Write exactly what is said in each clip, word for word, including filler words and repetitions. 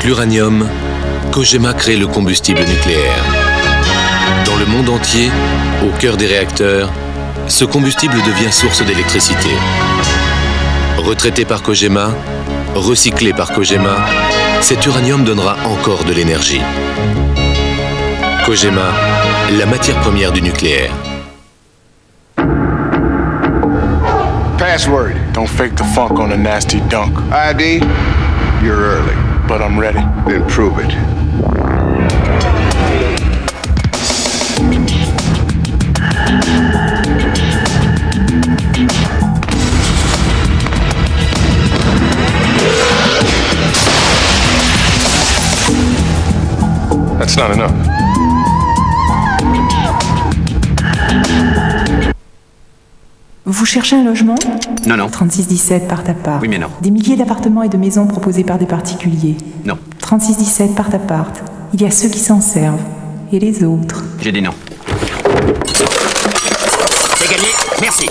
Avec l'uranium, Kojima crée le combustible nucléaire. Dans le monde entier, au cœur des réacteurs, ce combustible devient source d'électricité. Retraité par Kojima, recyclé par Kojima, cet uranium donnera encore de l'énergie. Kojima, la matière première du nucléaire. Password. Don't fake the funk on a nasty dunk. I D? You're early. But I'm ready. Then prove it. That's not enough. Vous cherchez un logement? Non, non. trente-six dix-sept part à part. Oui, mais non. Des milliers d'appartements et de maisons proposés par des particuliers. Non. trente-six dix-sept part à part. Il y a ceux qui s'en servent. Et les autres. J'ai dit non. C'est gagné, merci.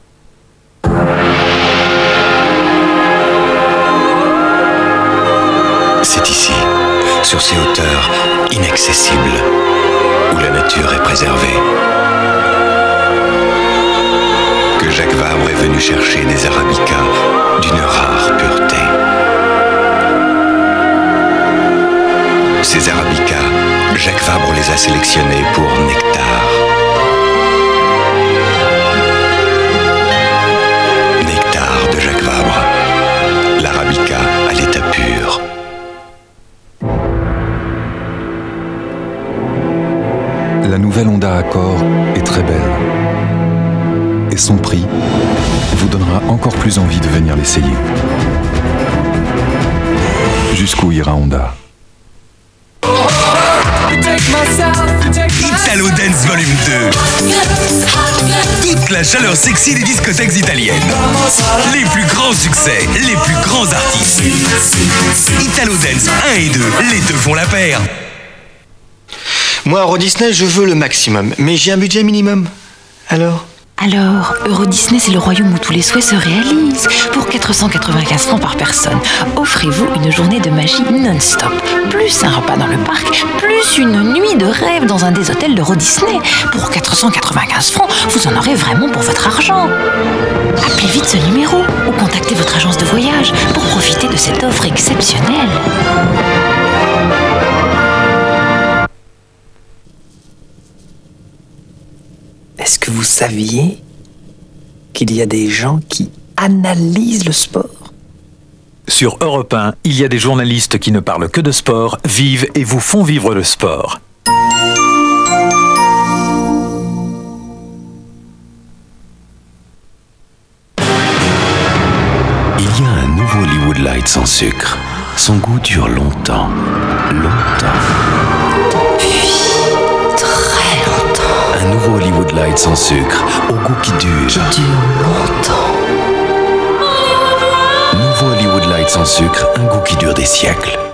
C'est ici, sur ces hauteurs inaccessibles, où la nature est préservée, que Jacques Vabre est venu chercher des arabicas d'une rare pureté. Ces arabicas, Jacques Vabre les a sélectionnés pour Nectar. Nectar de Jacques Vabre, l'arabica à l'état pur. La nouvelle Honda Accord est très belle. Et son prix vous donnera encore plus envie de venir l'essayer. Jusqu'où ira Honda? Italo Dance Volume deux. Toute la chaleur sexy des discothèques italiennes. Les plus grands succès, les plus grands artistes. Italo Dance un et deux, les deux font la paire. Moi, Euro Disney, je veux le maximum, mais j'ai un budget minimum. Alors Alors, Euro Disney, c'est le royaume où tous les souhaits se réalisent. Pour quatre cent quatre-vingt-quinze francs par personne, offrez-vous une journée de magie non-stop. Plus un repas dans le parc, plus une nuit de rêve dans un des hôtels d'Euro Disney. Pour quatre cent quatre-vingt-quinze francs, vous en aurez vraiment pour votre argent. Appelez vite ce numéro ou contactez votre agence de voyage pour profiter de cette offre exceptionnelle. Est-ce que vous saviez qu'il y a des gens qui analysent le sport? Sur Europe un, il y a des journalistes qui ne parlent que de sport, vivent et vous font vivre le sport. Il y a un nouveau Hollywood Light sans sucre. Son goût dure longtemps. Longtemps. Un nouveau Hollywood Light sans sucre, au goût qui dure. Qui dure longtemps. Nouveau Hollywood Light sans sucre, un goût qui dure des siècles.